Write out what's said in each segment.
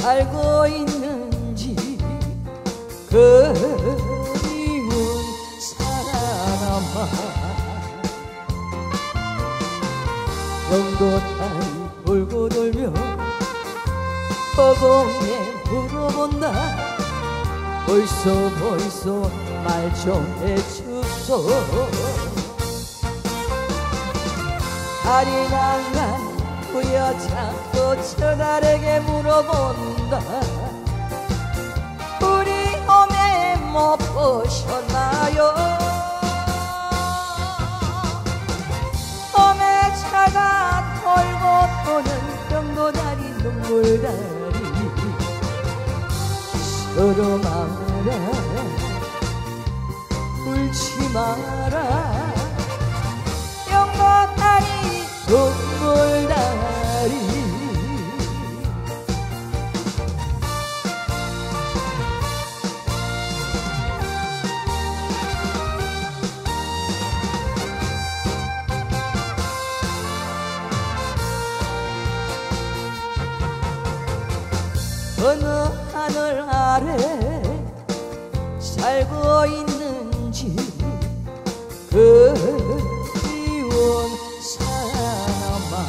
살고 있는지 그리운 사람아 영도다리 돌고 돌며 허공에 물어본다 벌써 말 좀 해주소 달이 나간 그 여자 또 저달에게 물어본다 우리 hom에 못 보셨나요 hom에 차가 돌고 도는 영도다리 눈물다리 서로 말아 울지 마라 영도다리 눈물다리 어느 하늘 아래 살고 있는지 그리운 사람아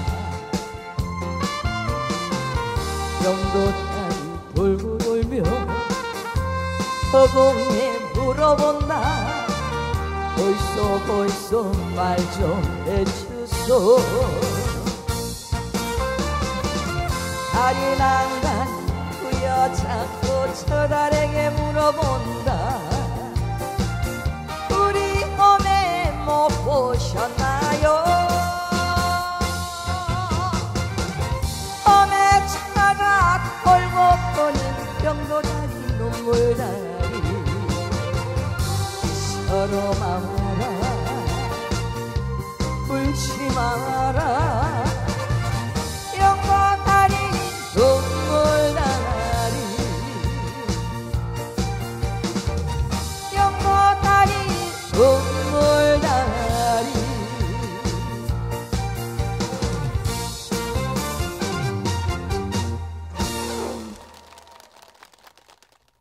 영도다리 돌고 돌며 허공에 물어본다 벌써 말 좀 해주소 달이 난간 그 여자 또 저달에게 물어본다 우리 hom에 못 보셨나요 hom에 차가 돌고 도는 영도다리 눈물다리 서로 말아 울지 마라 영도다리 눈물다리 영도다리